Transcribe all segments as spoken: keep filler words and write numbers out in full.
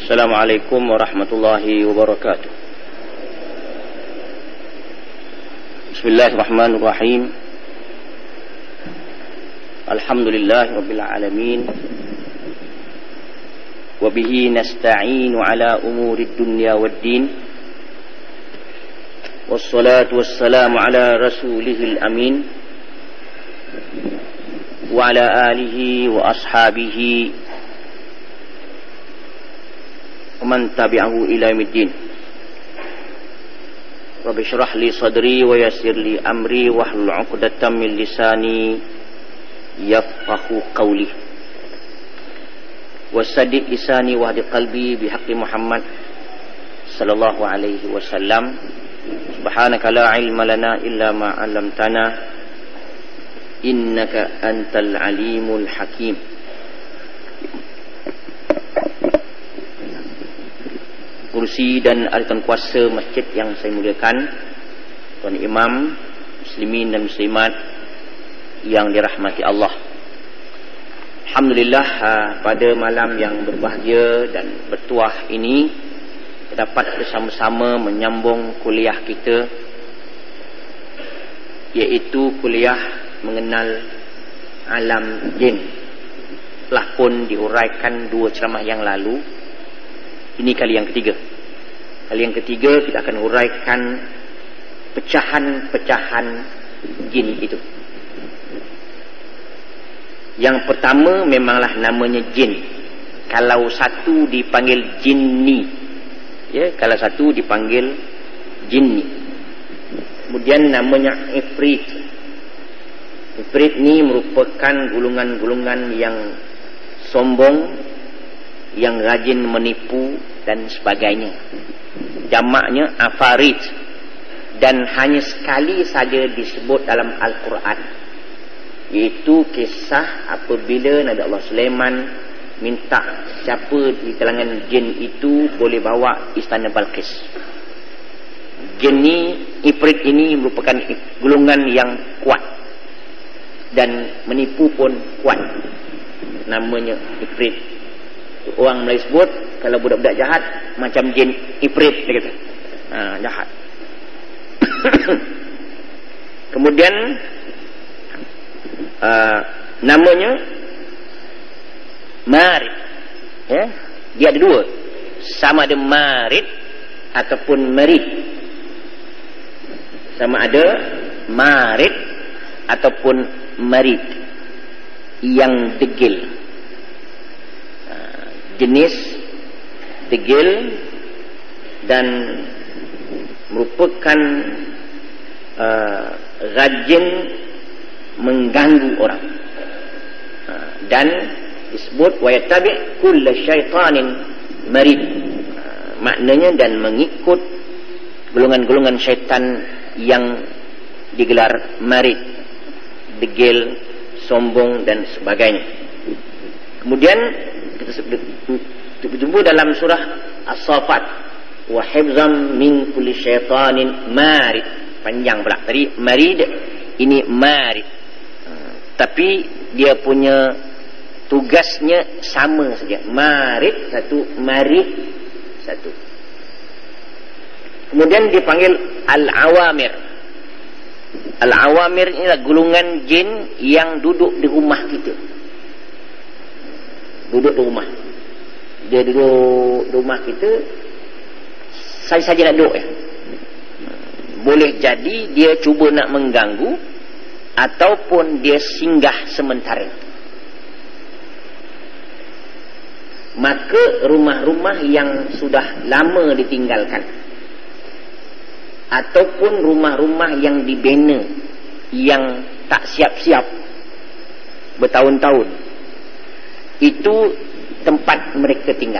Assalamualaikum warahmatullahi wabarakatuh. Bismillahirrahmanirrahim. Alhamdulillahi rabbil alamin. Wa bihi nasta'inu ala umurid dunya waddin. Wassalatu wassalamu ala rasulihil amin. Wa ala alihi wa ashabihi man tabi'ahu ila yaumiddin. Rabbi shrah li sadri wa yassir li amri wahlul 'uqdatam min lisani yafqahu qawli. Wasaddiq lisani wahdi qalbi bihaqqi Muhammad sallallahu alaihi wasallam. Subhanaka la ilma lana illa ma 'allamtana innaka antal alimul hakim. Kursi dan ahli kuasa masjid yang saya muliakan, tuan imam, muslimin dan muslimat yang dirahmati Allah. Alhamdulillah, pada malam yang berbahagia dan bertuah ini kita dapat bersama-sama menyambung kuliah kita, iaitu kuliah mengenal alam jin. Telah pun diuraikan dua ceramah yang lalu. Ini kali yang ketiga. Kali yang ketiga kita akan uraikan pecahan-pecahan jin itu. Yang pertama memanglah namanya jin. Kalau satu dipanggil jinni, ya, kalau satu dipanggil jinni. Kemudian namanya ifrit. Ifrit ini merupakan gulungan-gulungan yang sombong, yang rajin menipu dan sebagainya. Jamaknya afarit, dan hanya sekali saja disebut dalam Al-Quran, iaitu kisah apabila Nabi Allah Sulaiman minta siapa di kalangan jin itu boleh bawa istana Balqis. Jin ini, ifrit ini merupakan gulungan yang kuat dan menipu pun kuat. Namanya ifrit. Orang Melayu sebut kalau budak-budak jahat macam jin ifrit, dia kata. Ha, jahat. Kemudian uh, namanya marid. Ya, dia ada dua. Sama ada marid ataupun marid. Sama ada marid ataupun marid yang degil. Jenis degil dan merupakan uh, rajin mengganggu orang, uh, dan disebut wa yattabi' kulla syaitanin marid, uh, maknanya dan mengikut golongan-golongan syaitan yang digelar marid, degil, sombong dan sebagainya. Kemudian kita jumpa dalam surah As-Saffat, wa hifzam min kulli syaitanin marid. Panjang pula tadi marid, ini marid, uh, tapi dia punya tugasnya sama saja. Marid satu, marid satu. Kemudian dipanggil al-awamir. Al-awamir inilah gulungan jin yang duduk di rumah kita. Duduk di rumah. Dia duduk di rumah kita, saya saja nak duduk ya. Boleh jadi dia cuba nak mengganggu, ataupun dia singgah sementara. Maka rumah-rumah yang sudah lama ditinggalkan, ataupun rumah-rumah yang dibina, yang tak siap-siap bertahun-tahun, itu tempat mereka tinggal.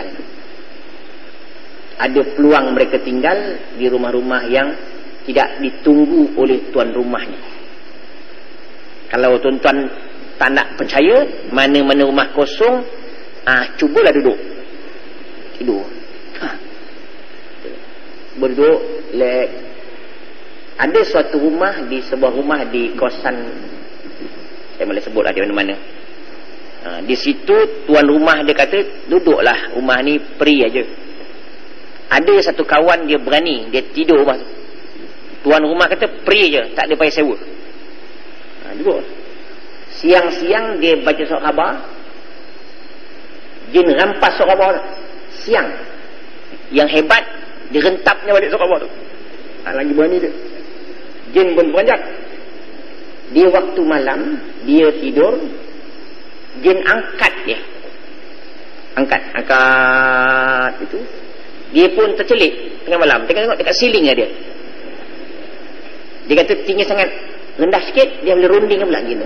Ada peluang mereka tinggal di rumah-rumah yang tidak ditunggu oleh tuan rumahnya. Kalau tuan-tuan tak nak percaya mana-mana rumah kosong, ah, cubalah duduk tidur, ha. Berduduk lek. Ada suatu rumah, di sebuah rumah di kawasan, saya boleh sebutlah di mana-mana, Ha, di situ tuan rumah dia kata, duduklah rumah ni free aja. Ada satu kawan dia berani, dia tidur rumah tu. Tuan rumah kata free je, tak ada payah sewa. Ha, duduk. Siang-siang dia baca surat khabar, jin rampas surat khabar tu. Siang. Yang hebat, dia rentapnya balik surat khabar tu. Ha, lagi berani dia. Jin pun beranjak. Dia waktu malam, dia tidur, jin angkat dia. Angkat. Angkat itu. Dia pun tercelik tengah malam. Tengah tengok dekat siling dia. Dia kata tinggi sangat. Rendah sikit, dia boleh runding pula gitu.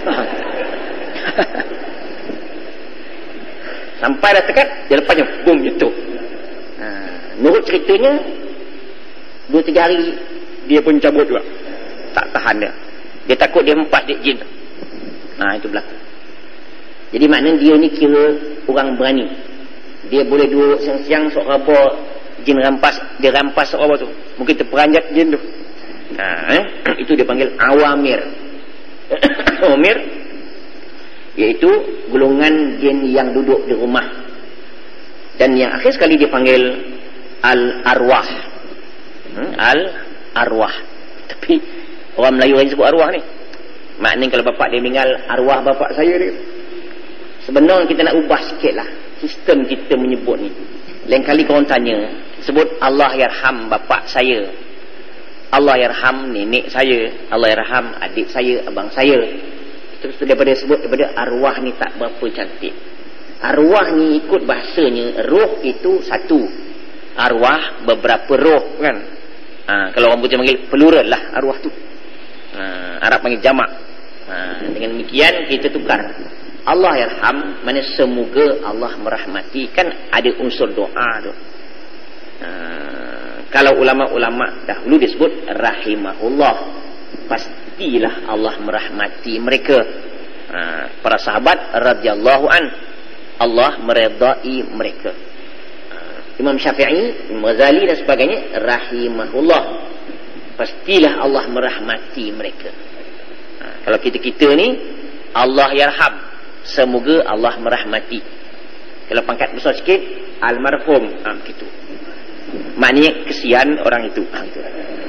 Sampai dah dekat, dia lepasnya. Boom, jatuh. Ha, menurut ceritanya, dua tiga hari, dia pun cabut juga. Tak tahan dia. Dia takut dia mempas dia jin. Nah, itu berlaku. Jadi maknanya dia ni kira orang berani. Dia boleh duduk siang-siang sok khabar, jin rampas, dia rampas sok khabar tu. Mungkin terperanjat jin tu. Nah, eh? Itu dia panggil awamir. Awamir iaitu golongan jin yang duduk di rumah. Dan yang akhir sekali dia panggil al-arwah. Hmm? Al-arwah. Tapi orang Melayu yang sebut arwah ni. Maknanya kalau bapak dia meninggal, arwah bapak saya dia. Sebenarnya kita nak ubah sikit lah sistem kita menyebut ni. Lain kali korang tanya, sebut Allah yarham bapak saya, Allah yarham nenek saya, Allah yarham adik saya, abang saya. Terus daripada sebut daripada arwah ni tak berapa cantik. Arwah ni ikut bahasanya, roh itu satu, arwah beberapa roh kan. Ha, kalau orang putih panggil plural lah arwah tu. Ha, Arab panggil jamak. Ha, dengan demikian kita tukar. Allah yarham, mana semoga Allah merahmati, kan ada unsur doa tu. Ha, kalau ulama-ulama dahulu disebut rahimahullah, pastilah Allah merahmati mereka. Ha, para sahabat radhiyallahu an, Allah meredai mereka. Ha, Imam Syafi'i, Imam Ghazali dan sebagainya, rahimahullah, pastilah Allah merahmati mereka. Ha, kalau kita-kita ni Allah yarham, semoga Allah merahmati. Kalau pangkat besar sikit, almarhum, ha, begitu. Maknanya kesian orang itu. Ha, itu.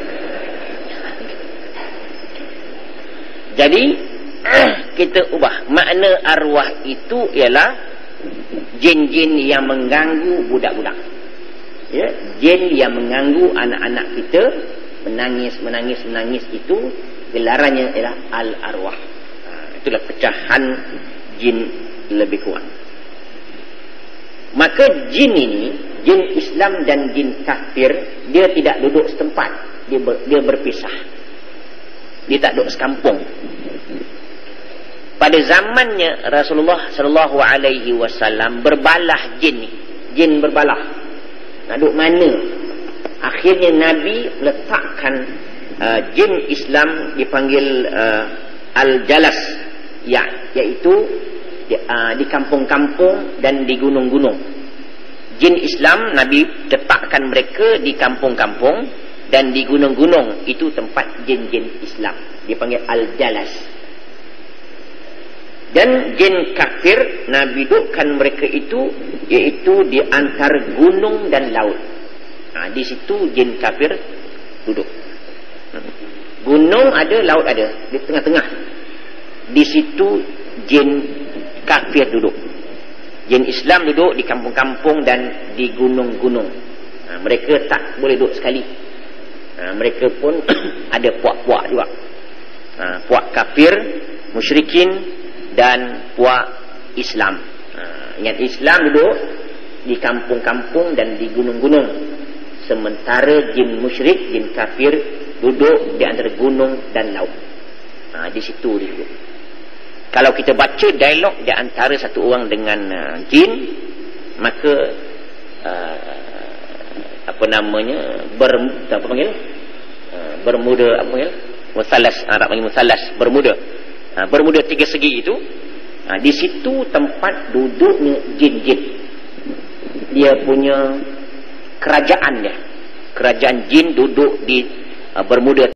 Jadi kita ubah makna arwah itu ialah jin-jin yang mengganggu budak-budak. Ya, jin yang mengganggu anak-anak kita, menangis, menangis, menangis, itu gelarannya ialah al-arwah. Ha, itulah pecahan jin lebih kurang. Maka jin ini, jin Islam dan jin kafir, dia tidak duduk setempat, dia ber, dia berpisah. Dia tak duduk sekampung. Pada zamannya Rasulullah sallallahu alaihi wasallam berbalah jin ni. Jin berbalah. Nak duduk mana? Akhirnya Nabi letakkan uh, jin Islam dipanggil uh, al-jalas, ya, iaitu di, uh, di kampung-kampung dan di gunung-gunung. Jin Islam Nabi letakkan mereka di kampung-kampung dan di gunung-gunung. Itu tempat jin-jin Islam, dipanggil al-jalas. Dan jin kafir Nabi dudukkan mereka itu iaitu di antara gunung dan laut. Nah, di situ jin kafir duduk. Gunung ada, laut ada, di tengah-tengah. Di situ jin kafir duduk. Jin Islam duduk di kampung-kampung dan di gunung-gunung. Nah, mereka tak boleh duduk sekali. Nah, mereka pun ada puak-puak juga. Nah, puak kafir, musyrikin dan puak Islam. Nah, ingat, Islam duduk di kampung-kampung dan di gunung-gunung, sementara jin musyrik, jin kafir duduk di antara gunung dan laut. Nah, di situ dia duduk. Kalau kita baca dialog di antara satu orang dengan uh, jin, maka uh, apa namanya ber, apa panggil uh, bermuda, apa panggil musallas, Arab panggil musallas, bermuda. Uh, bermuda tiga segi itu, uh, di situ tempat duduknya jin-jin. Dia punya kerajaan dia. Kerajaan jin duduk di uh, bermuda